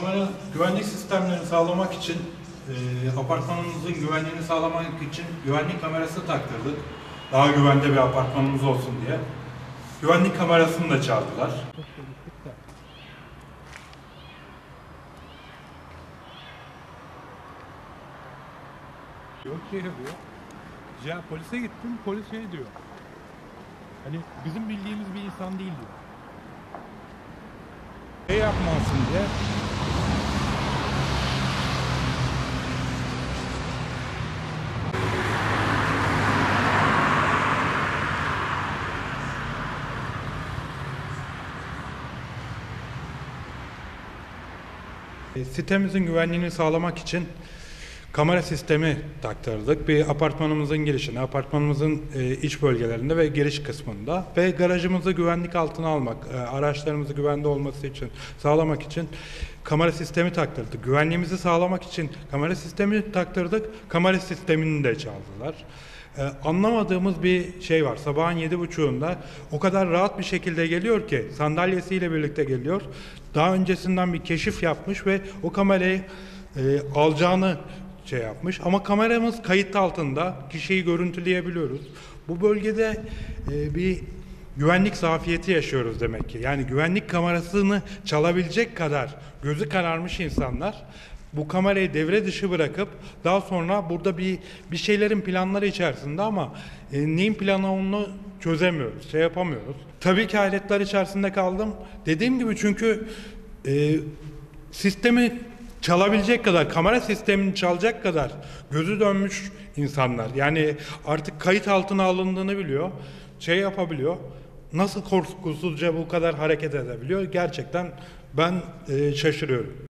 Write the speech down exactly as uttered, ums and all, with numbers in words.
Kamera güvenlik sistemlerini sağlamak için, e, apartmanımızın güvenliğini sağlamak için güvenlik kamerası taktırdık. Daha güvende bir apartmanımız olsun diye. Güvenlik kamerasını da çaldılar. Yok şey diyor. Ya polise gittim, polis şey diyor. Hani bizim bildiğimiz bir insan değil diyor. Şey yapmasın diye. Sitemizin güvenliğini sağlamak için kamera sistemi taktırdık. Bir apartmanımızın girişine, apartmanımızın e, iç bölgelerinde ve giriş kısmında ve garajımızı güvenlik altına almak, e, araçlarımızı güvende olması için sağlamak için kamera sistemi taktırdık. Güvenliğimizi sağlamak için kamera sistemi taktırdık. Kamera sistemini de çaldılar. Ee, anlamadığımız bir şey var. Sabahın yedi buçuğunda o kadar rahat bir şekilde geliyor ki sandalyesiyle birlikte geliyor. Daha öncesinden bir keşif yapmış ve o kamerayı e, alacağını şey yapmış. Ama kameramız kayıt altında. Kişiyi görüntüleyebiliyoruz. Bu bölgede e, bir güvenlik zafiyeti yaşıyoruz demek ki. Yani güvenlik kamerasını çalabilecek kadar gözü kararmış insanlar bu kamerayı devre dışı bırakıp daha sonra burada bir bir şeylerin planları içerisinde ama e, neyin planı onu çözemiyoruz, şey yapamıyoruz. Tabii ki hayretler içerisinde kaldım. Dediğim gibi çünkü e, sistemi çalabilecek kadar, kamera sistemini çalacak kadar gözü dönmüş insanlar. Yani artık kayıt altına alındığını biliyor, şey yapabiliyor. Nasıl korkusuzca bu kadar hareket edebiliyor? Gerçekten ben e, şaşırıyorum.